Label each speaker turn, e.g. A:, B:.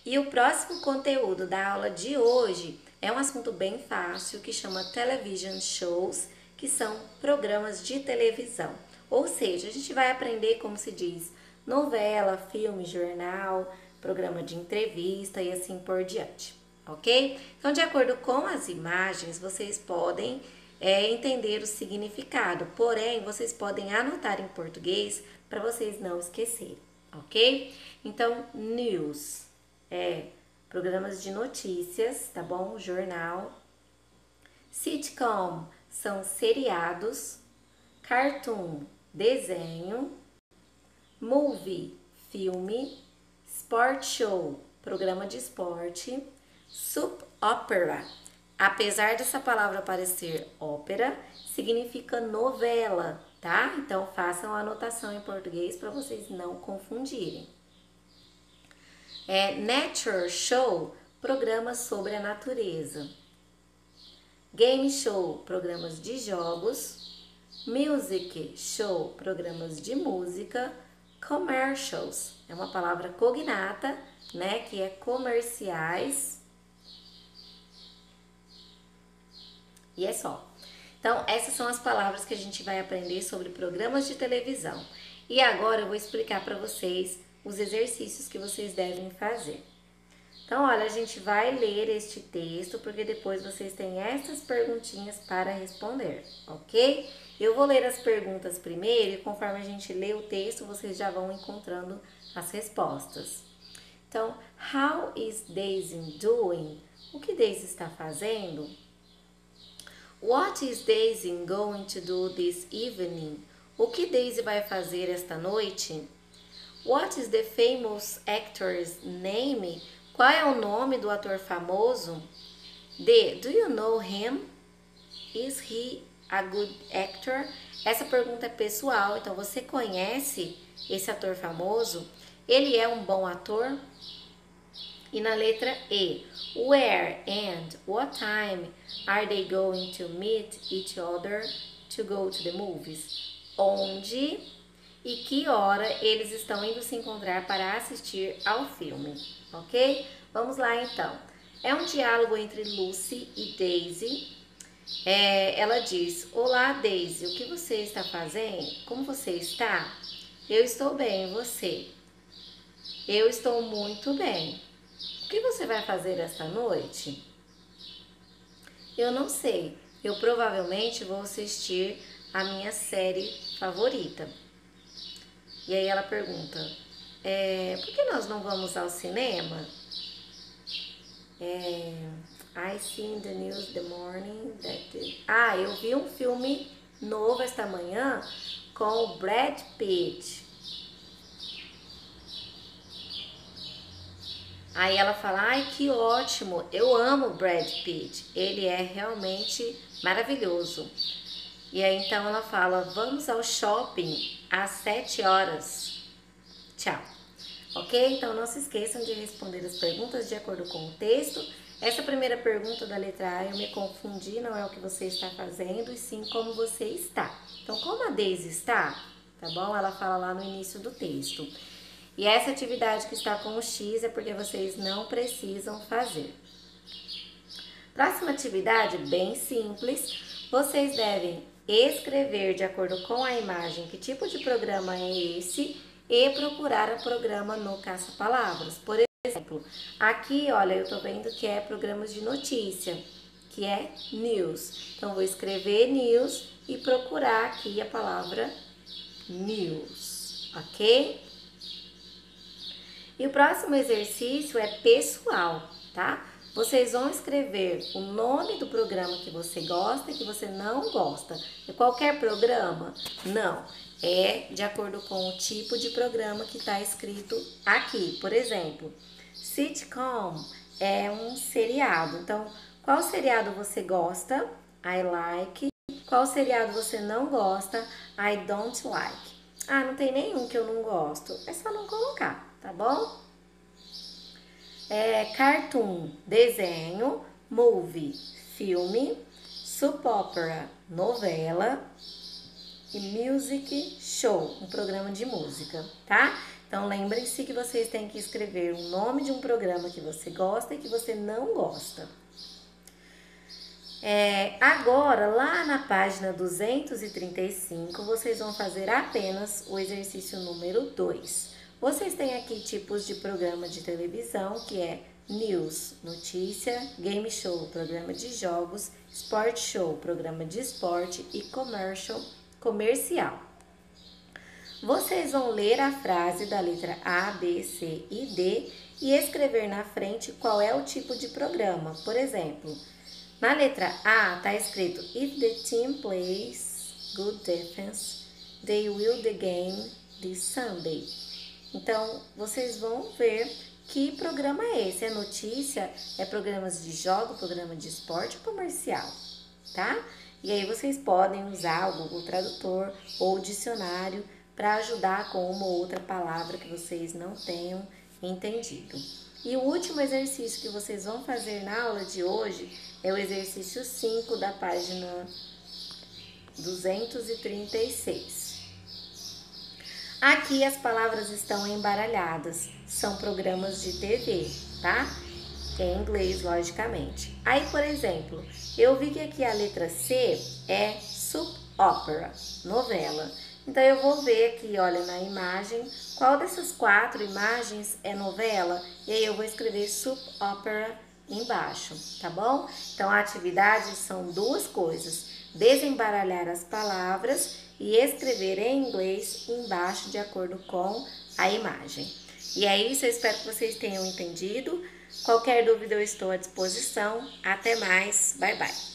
A: E o próximo conteúdo da aula de hoje é um assunto bem fácil que chama Television Shows, que são programas de televisão. Ou seja, a gente vai aprender como se diz novela, filme, jornal, programa de entrevista e assim por diante, ok? Então, de acordo com as imagens, vocês podem entender o significado, porém, vocês podem anotar em português para vocês não esquecerem, ok? Então, news programas de notícias, tá bom? Jornal. Sitcom são seriados. Cartoon, desenho. Movie, filme. Sport show, programa de esporte. Soap opera, apesar dessa palavra parecer ópera, significa novela, tá? Então façam a anotação em português para vocês não confundirem. Nature show, programas sobre a natureza. Game show, programas de jogos. Music show, programas de música. Commercials, é uma palavra cognata, né, que é comerciais. E é só. Então, essas são as palavras que a gente vai aprender sobre programas de televisão. E agora eu vou explicar para vocês os exercícios que vocês devem fazer. Então, olha, a gente vai ler este texto, porque depois vocês têm essas perguntinhas para responder, ok? Eu vou ler as perguntas primeiro e conforme a gente lê o texto, vocês já vão encontrando as respostas. Então, how is Daisy doing? O que Daisy está fazendo? What is Daisy going to do this evening? O que Daisy vai fazer esta noite? What is the famous actor's name? Qual é o nome do ator famoso? Do you know him? Is he a good actor? Essa pergunta é pessoal, então você conhece esse ator famoso? Ele é um bom ator? E na letra E, where and what time are they going to meet each other to go to the movies? Onde e que hora eles estão indo se encontrar para assistir ao filme, ok? Vamos lá então. É um diálogo entre Lucy e Daisy. Ela diz, olá Daisy, o que você está fazendo? Como você está? Eu estou bem, e você? Eu estou muito bem. O que você vai fazer esta noite? Eu não sei. Eu provavelmente vou assistir a minha série favorita. E aí ela pergunta, por que nós não vamos ao cinema? I see in the news the morning that... eu vi um filme novo esta manhã com o Brad Pitt. Aí ela fala, ai que ótimo, eu amo o Brad Pitt, ele é realmente maravilhoso. E aí então ela fala, vamos ao shopping às 7 horas. Tchau. Ok? Então não se esqueçam de responder as perguntas de acordo com o texto. Essa primeira pergunta da letra A eu me confundi, não é o que você está fazendo, e sim como você está. Então como a Daisy está, tá bom? Ela fala lá no início do texto. E essa atividade que está com o X é porque vocês não precisam fazer. Próxima atividade, bem simples, vocês devem escrever de acordo com a imagem que tipo de programa é esse e procurar o programa no caça-palavras. Por exemplo, aqui, olha, eu tô vendo que é programas de notícia, que é news. Então, vou escrever news e procurar aqui a palavra news, ok? E o próximo exercício é pessoal, tá? Vocês vão escrever o nome do programa que você gosta e que você não gosta. É qualquer programa? Não. É de acordo com o tipo de programa que está escrito aqui. Por exemplo, sitcom é um seriado. Então, qual seriado você gosta? I like. Qual seriado você não gosta? I don't like. Não tem nenhum que eu não gosto. É só não colocar, tá bom? Cartoon, desenho. Movie, filme. Soap opera, novela. E music show, um programa de música, tá? Então, lembrem-se que vocês têm que escrever o nome de um programa que você gosta e que você não gosta. Agora, lá na página 235, vocês vão fazer apenas o exercício número 2. Vocês têm aqui tipos de programa de televisão, que é News, notícia, Game Show, programa de jogos, Sport Show, programa de esporte e Commercial, comercial. Vocês vão ler a frase da letra A, B, C e D e escrever na frente qual é o tipo de programa. Por exemplo, na letra A está escrito: If the team plays good defense, they will the game this Sunday. Então, vocês vão ver que programa é esse. É notícia, é programas de jogo, programa de esporte ou comercial, tá? E aí vocês podem usar o Google Tradutor ou o dicionário para ajudar com uma ou outra palavra que vocês não tenham entendido. E o último exercício que vocês vão fazer na aula de hoje é o exercício 5 da página 236. Aqui as palavras estão embaralhadas, são programas de TV, tá? Em inglês, logicamente. Aí, por exemplo, eu vi que aqui a letra C é soap opera, novela. Então, eu vou ver aqui, olha, na imagem, qual dessas 4 imagens é novela. E aí, eu vou escrever soap opera embaixo, tá bom? Então, a atividade são 2 coisas: desembaralhar as palavras e escrever em inglês embaixo de acordo com a imagem. E é isso, eu espero que vocês tenham entendido. Qualquer dúvida eu estou à disposição. Até mais, bye bye!